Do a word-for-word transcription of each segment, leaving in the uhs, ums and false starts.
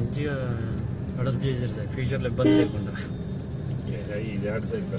మంచిగా అడాప్ట్ చేశారు సార్, ఫ్యూచర్లో ఇబ్బంది లేకుండా. ఇది ఆడ సైడ్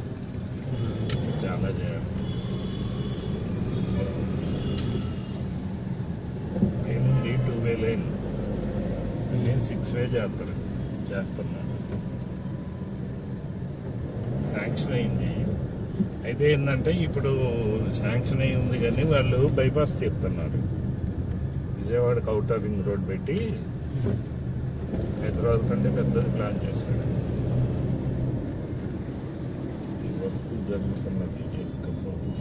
చాలా చేయాలి. ఏముంది టూ వే లైన్, నేను సిక్స్ వే చేస్తారు చేస్తున్నాను. శాంక్షన్ అయింది. అయితే ఏంటంటే ఇప్పుడు శాంక్షన్ అయి ఉంది కానీ వాళ్ళు బైపాస్ తీస్తున్నారు. విజయవాడకి అవుటర్ రింగ్ రోడ్ పెట్టి హైదరాబాద్ కంటే పెద్దది ప్లాన్ చేశాడు. ఈ వర్క్ జరుగుతున్నది ఫోకస్.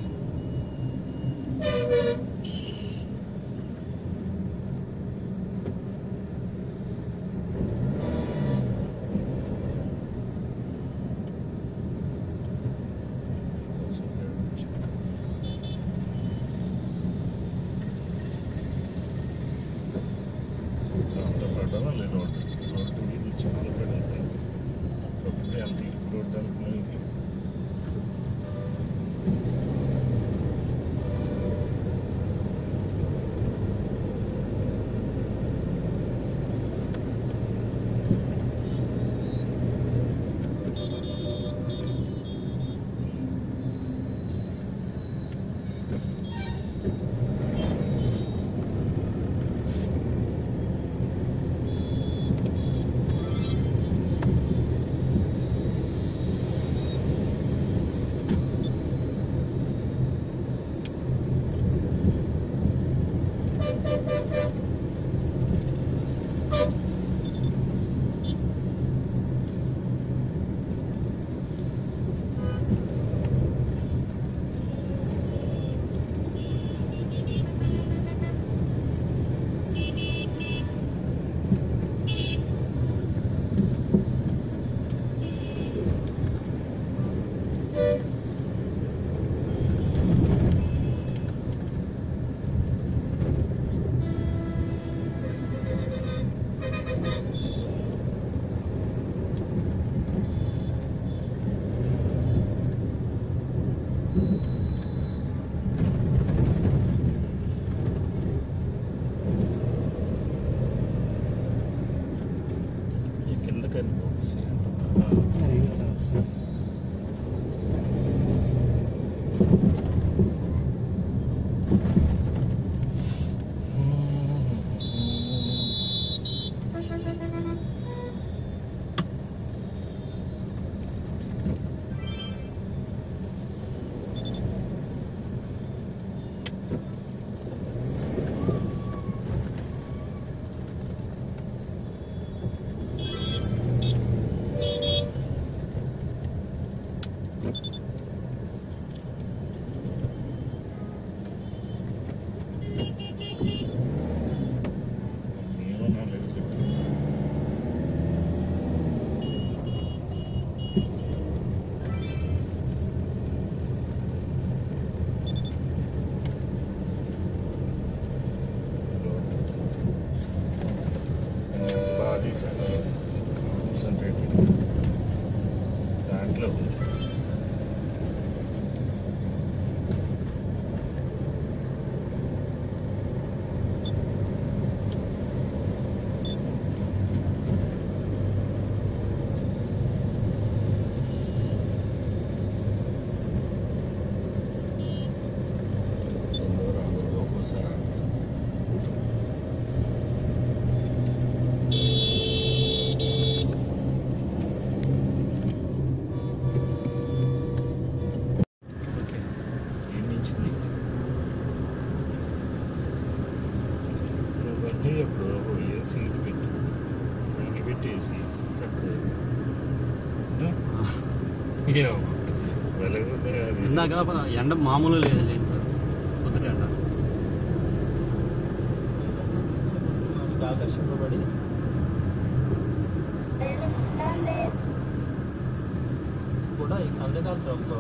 దాంతో పాటు రోడ్డు రోడ్డు ఇది చాలా పడింది కాబట్టి అంత ఇప్పుడు రోడ్డు అనుకున్నది. కాన్సన్ట్రేటెడ్ దాంట్లో ఉంది. ఎప్పుడు సీట్ పెట్టి దాన్ని పెట్టేసి చక్కగా వెలగుంది. అది ఇందాక ఎండ మామూలు లేదు లేదు సార్, పొద్దుట ఎండ ఆకర్షింపబడి కూడా అందుకే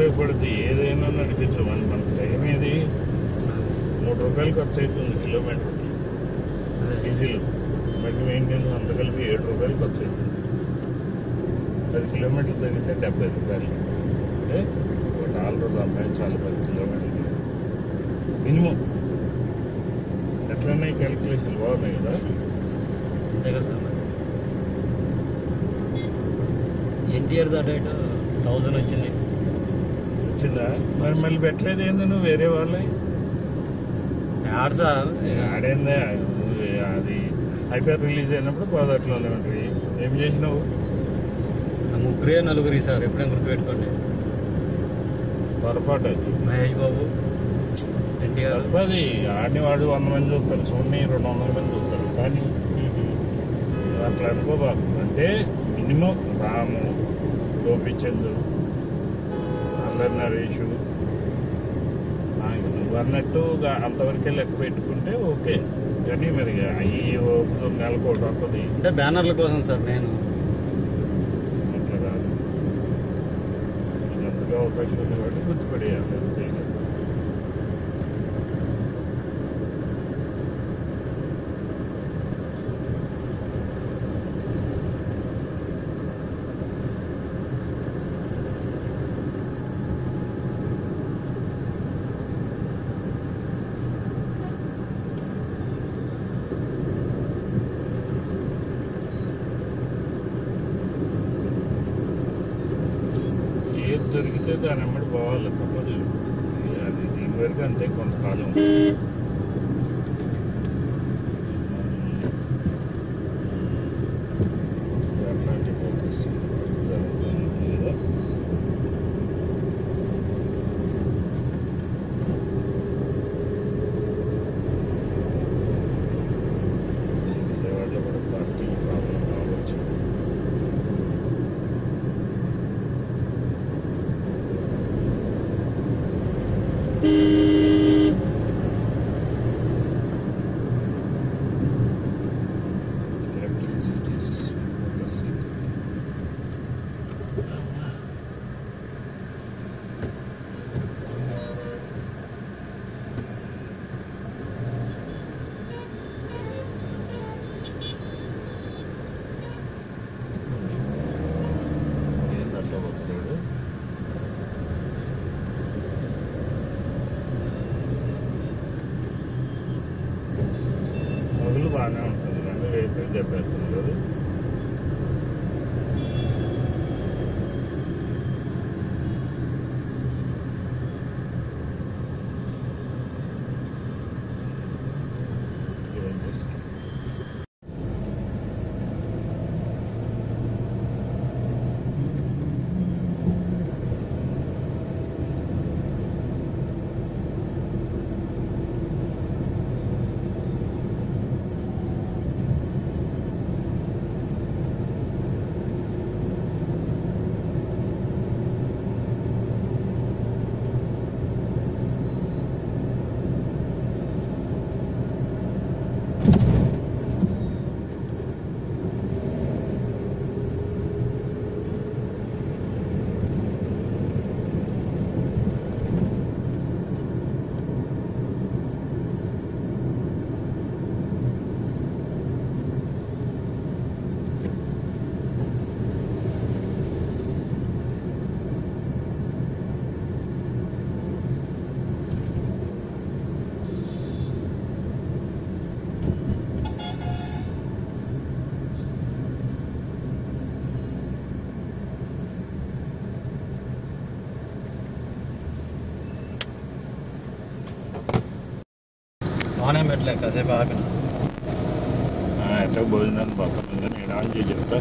ఉపయోగపడుతుంది. ఏదైనా నడిపించమని మనకు టైం ఏది మూడు రూపాయలు ఖర్చు అవుతుంది కిలోమీటర్కి డీజిల్, బండి మెయింటెనెన్స్ అంత కలిపి ఏడు రూపాయలు ఖర్చు అవుతుంది. పది కిలోమీటర్లు తగ్గితే డెబ్బై రూపాయలు. అంటే ఒక డాలర్ సంపాదించాలి పది కిలోమీటర్లు మినిమం. ఎట్లన్నా క్యాలిక్యులేషన్ బాగున్నాయి కదా. అంతే కదా సార్. ఎన్టీఆర్ దాట థౌజండ్ వచ్చింది వచ్చిందా? మరి మళ్ళీ పెట్టలేదు ఏంది నువ్వు వేరే వాళ్ళే? ఆడు సార్ ఆడేందే అది హైపర్ రిలీజ్ అయినప్పుడు గోదావరిలోనే ఉంటాయి. ఏం చేసినావు? ముగ్గురే నలుగురి సార్, ఎప్పుడైనా గుర్తుపెట్టుకోండి. పొరపాటు అది. మహేష్ బాబు, ఎన్టీఆర్. అది ఆడిని వాడు వంద మంది చూస్తారు, చూడండి రెండు వందల మంది చూస్తారు. కానీ అట్లా అనుకోబాబు. అంటే మినిమం రాము, గోపిచంద్, అల్లరి నరేషు నువ్వు అన్నట్టు అంతవరకే లెక్క పెట్టుకుంటే ఓకే. కానీ మరి అవి నెలకు ఒకటి వస్తుంది. అంటే బ్యానర్ల కోసం సార్. నేను అట్లా కాదు, అంతగా అవకాశం ఉంది కాబట్టి గుర్తుపడేయాలి అంతే. దొరికితే దాని అమ్మడి పోవాలి, తప్పదు. అది దీని వరకు అంతే కొంతకాలం. అట్లాంటి పోలీస్ జరుగుతుంది కదా. విజయవాడలో కూడా పార్కింగ్ ప్రాబ్లం కావచ్చు. బాగానే ఉంటుంది కానీ రైతులు దెబ్బతుంది కదా. బాగానే పెట్టలే, కాసేపు ఆపిన. ఎట్లా భోజనాన్ని పోతాను నేను ఆన్ చేసి చెప్తా.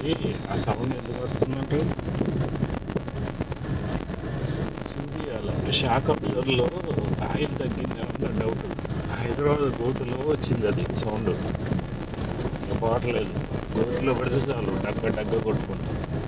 అది ఆ సౌండ్ ఎందుకు వస్తున్నట్టు చూపియాలి. షాక్ అబ్జర్వర్లో ఆయిల్ తగ్గిందేమన్నా డౌట్. హైదరాబాద్ గోతులో వచ్చింది అది సౌండ్. ఇంకా పోవట్లేదు. గోతులో పడితే చాలు డగ్గ డగ్గ కొట్టుకుంటాం.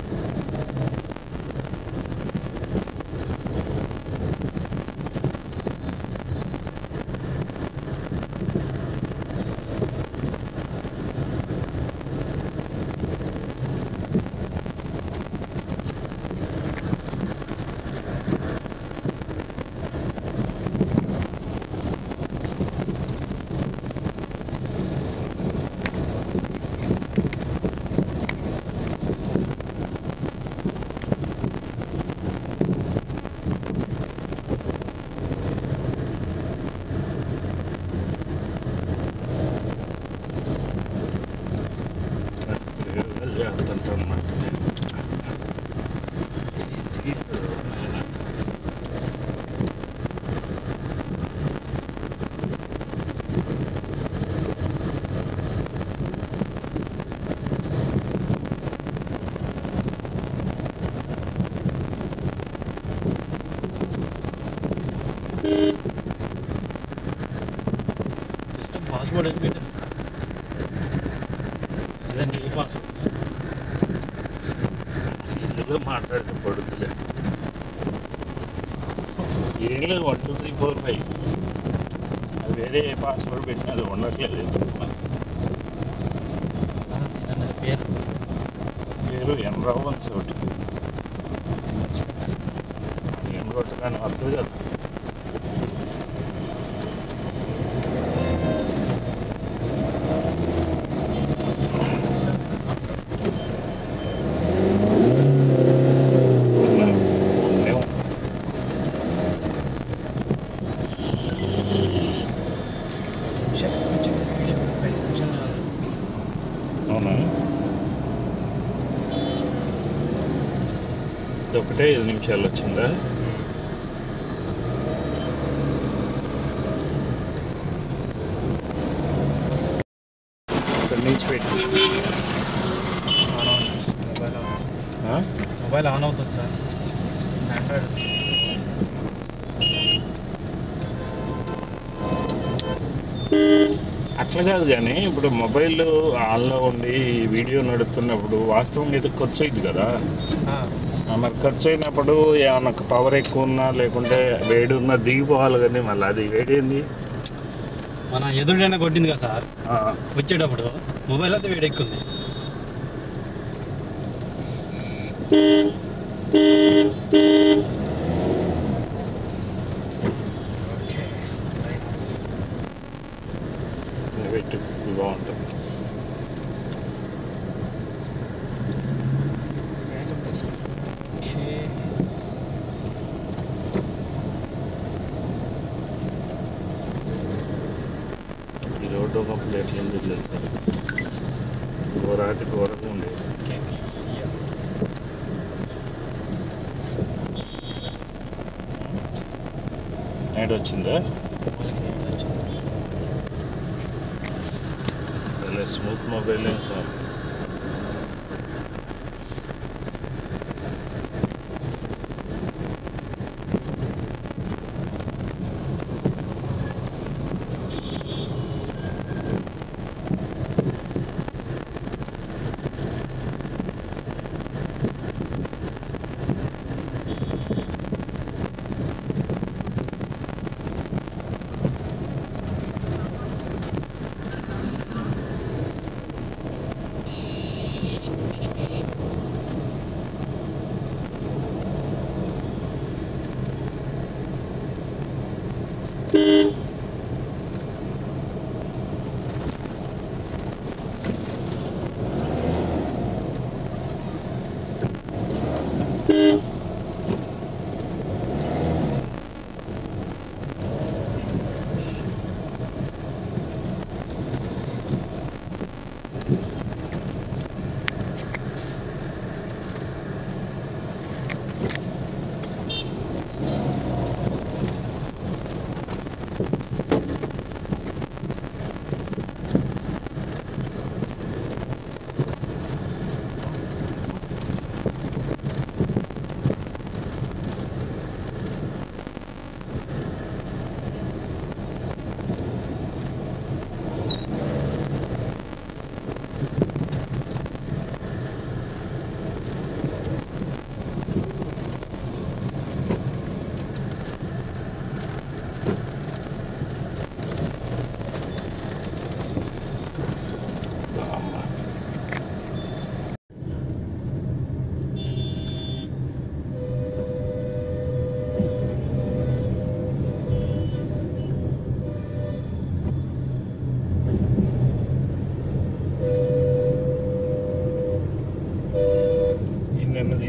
అన్నమాట. సిస్టమ్ పాస్వర్డ్ ఏం పెట్టారు సార్? ఇదండి ఏ పాస్వర్డ్? ఇందులో మాట్లాడితే పడుతుంది. ఏం లేదు, one two three four five అది వేరే పాస్వర్డ్ పెట్టిన అది ఉండట్లేదు. పేరు పేరు ఎన్రావు అని చోటు ఏం కొట్టగానే వస్తుంది కదా. అవునా, ఇది ఒకటే ఐదు నిమిషాలు వచ్చిందా? ఇక్కడి నుంచి పెట్టి మొబైల్ ఆ? మొబైల్ ఆన్ అవుతుంది సార్. ఆండ్రాయిడ్ అట్లా కాదు కానీ ఇప్పుడు మొబైల్ ఆన్లో ఉండి వీడియో నడుపుతున్నప్పుడు వాస్తవంగా ఇది ఖర్చు అయింది కదా. మరి ఖర్చు అయినప్పుడు ఏమన్నా పవర్ ఎక్కువ ఉన్నా లేకుంటే వేడి ఉన్నా దిగిపోవాలి. కానీ మళ్ళీ అది వేడి ఏంది మన ఎదురుడైనా కొట్టింది కదా సార్. వచ్చేటప్పుడు మొబైల్ అంతా వేడెక్కుంది. పెట్టు బాగుంటుంది. ఈ రోడ్డు ఒక ప్లేట్లు ఎందుకు లేదు, ఘోరాతి ఘోరంగా ఉండేది. నైట్ వచ్చిందా? స్మూత్ మొబైల్ ఏం సార్.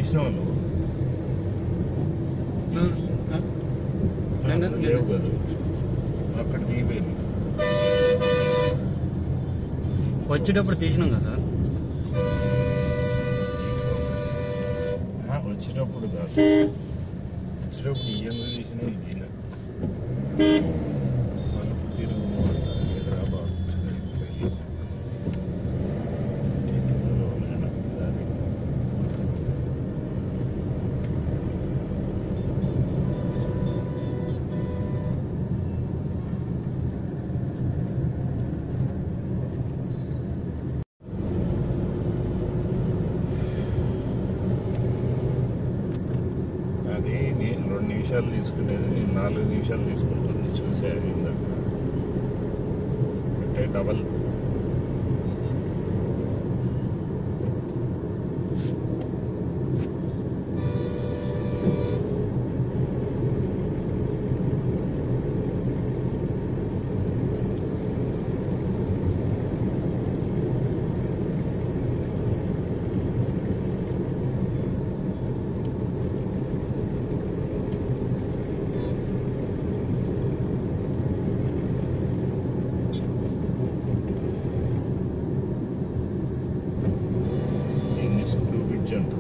తీసినావు నువ్వు లేవు కదా అక్కడ దిగిపోయింది. వచ్చేటప్పుడు తీసినాం కదా సార్. వచ్చేటప్పుడు కాదు, వచ్చేటప్పుడు ఈ ఎందుకు తీసినా ఇది మలుపు తిరుగు హైదరాబాద్ అది నేను రెండు నిమిషాలు తీసుకునేది, నేను నాలుగు నిమిషాలు తీసుకుంటుంది. చూసే అది ఇందాక అంటే డబల్. స్క్రూ బ్రిడ్జ్ అంటారు.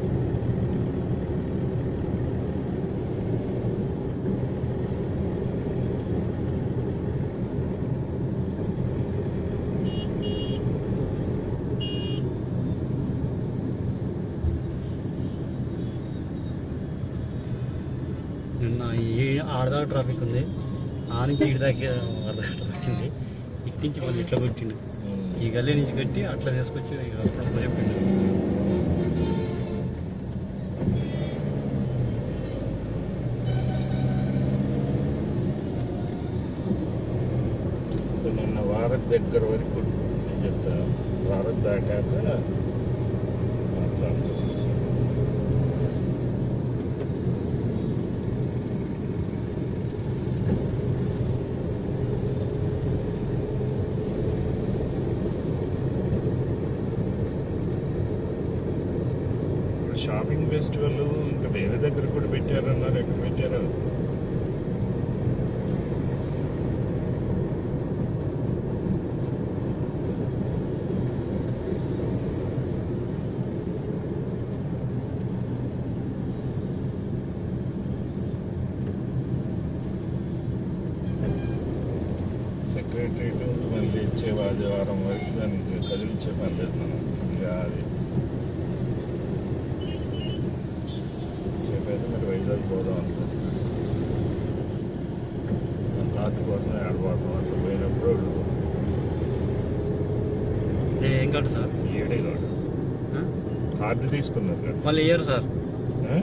నిన్న ఈ ఆడదాకా ట్రాఫిక్ ఉంది, ఆ నుంచి ఇటు దాకా ఆడదాకా ట్రాఫిక్ ఉంది. ఇటు నుంచి మళ్ళీ ఇట్లా కొట్టిండు, ఈ గల్లీ నుంచి కట్టి అట్లా తీసుకొచ్చి అప్పుడు చెప్పిండు. నిన్న వారం దగ్గర వరకు నేను చెప్తా, వారం దాటాక షాపింగ్ ఫెస్టివల్ ఇంకా వేరే దగ్గర కూడా పెట్టారన్నారు. ఎక్కడ పెట్టారు? సెక్రటరీట్ మళ్ళీ ఇచ్చే ఆదివారం వరకు దానికి కదిలించే పని లేదు మనం. ఇక అది రేపైతే మరి వైజాగ్ పోదాం అనుకుంటున్నాను. కార్డు కోసం ఆడబోతాం. అట్లా పోయినప్పుడు ఏం కార్డు సార్? ఏడే కార్డు కార్డు తీసుకున్నారు. వాళ్ళు ఇయ్యరు సార్.